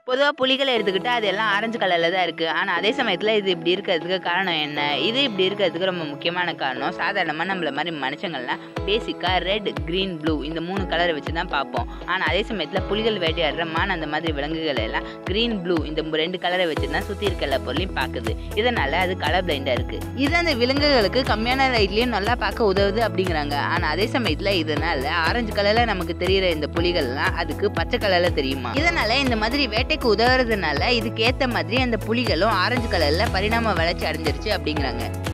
பொதுவா புலிகள எடுத்துக்கிட்டா, அது எல்லாம் ஆரஞ்சு கலர்ல தான் இருக்கு. ஆனா, அதே சமயத்துல இது இப்படி இருக்கிறதுக்கு காரணம் என்ன? இது இப்படி இருக்கிறதுக்கு ரொம்ப முக்கியமான காரணம், சாதாரணமா நம்மள மாரி மனுஷங்கள்லாம் பேசிக்கா ரெட், கிரீன், ப்ளூ இந்த 3 கலர வச்சு தான் பார்ப்போம். ஆனா, அதே சமயத்துல புலிகள் வேட்டையாடுற மான் அந்த மாதிரி விலங்குகள் எல்லாம் கிரீன், ப்ளூ இந்த 2 கலர வச்சு தான் சுத்தி இருக்க எல்லா பொருளையும் பார்க்குது. இதனால அது கலர் பிளைண்டா இருக்கு. இது அந்த விலங்குகளுக்கு கம்மியான லைட்லயும் நல்லா பார்க்க உதவுது அப்படிங்கிறாங்க. ஆனா, அதே சமயத்துல இதனால ஆரஞ்சு கலர்ல நமக்கு தெரியிற இந்த புலிகள்லாம் அதுக்கு பச்சை கலர்ல தெரியுமா? இதனால இந்த மாதிரி வேட்டைக்கு உதவுறதுனால இதுக்கு ஏத்த மாதிரி அந்த புலிகளும் ஆரஞ்சு கலர்ல பரிணாம வளர்ச்சி அடைஞ்சிருச்சு அப்படிங்கிறாங்க.